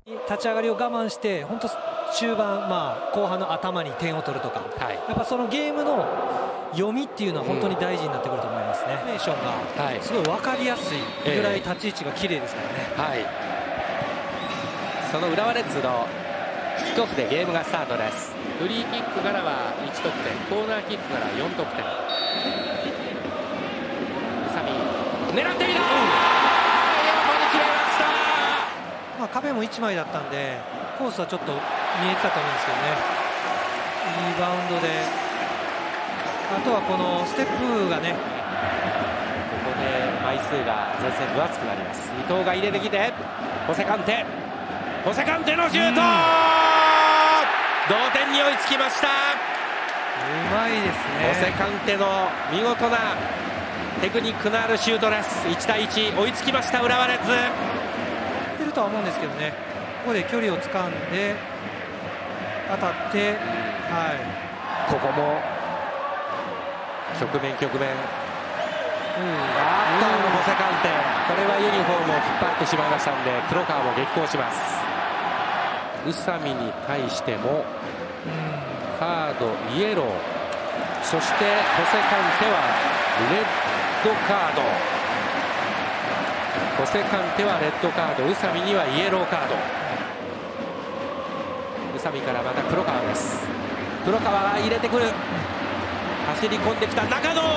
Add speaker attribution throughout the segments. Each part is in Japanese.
Speaker 1: 立ち上がりを我慢して本当中盤、後半の頭に点を取るとか、やっぱそのゲームの読みっていうのは本当に大事になってくると思いますね。フォーメーションがすごい分かりやすいぐらい立ち位置が綺麗ですからね。
Speaker 2: その浦和レッズのキックオフでゲームがスタートです。フリーキックからは1得点、コーナーキックから4得点。宇佐美狙ってみた、
Speaker 1: 壁も1枚だったんでコースはちょっと見えてたと思うんですけどね。リバウンドで、あとはこのステップがね、
Speaker 2: ここで枚数が前線分厚くなります。伊藤が入れてきてホセカンテのシュート、同点に追いつきました。
Speaker 1: うまいですね。
Speaker 2: ホセカンテの見事なテクニックのあるシュートです。1対1追いつきました浦和レッズ。
Speaker 1: るとは思うんですけどね、ここで距離をつかんで当たって、
Speaker 2: ここも局面、ホセカンテ、これはユニフォームを引っ張ってしまいましたので黒川も激高します。宇佐美に対してもカードイエロー、そしてホセカンテはレッドカード、ホセカンテはレッドカード、宇佐美にはイエローカード。宇佐美からまた黒川です。黒川が入れてくる、走り込んできた中野、こ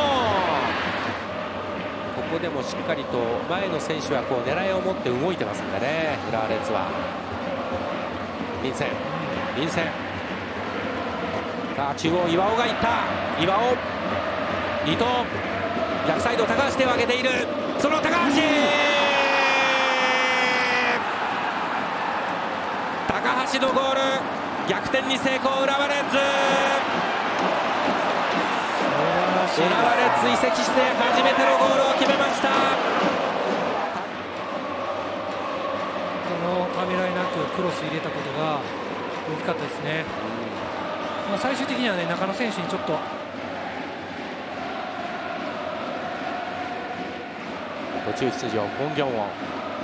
Speaker 2: こでもしっかりと前の選手はこう狙いを持って動いてますんでね、浦和レッズは。臨戦さあ中央、岩尾がいった、岩尾、伊藤、逆サイド高橋手を上げている、その高橋、高橋のゴール、逆転に成功、浦和レッズ。浦和レッズ移籍して初めてのゴールを決めました。
Speaker 1: このためらいなくクロス入れたことが大きかったですね。最終的にはね、中野選手にちょっと
Speaker 2: 途中出場ボンギョンを、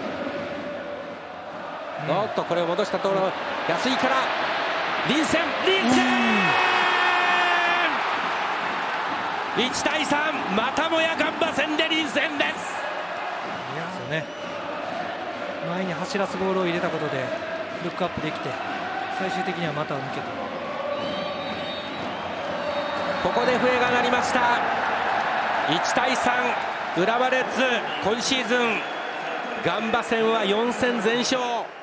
Speaker 2: おっとこれを戻したところ、安井から臨戦1対3、またもやガンバ戦で臨戦です。
Speaker 1: 前に走らすボールを入れたことでルックアップできて、最終的にはまた抜けた。
Speaker 2: ここで笛が鳴りました。1対3、浦和レッズ今シーズンガンバ戦は4戦全勝。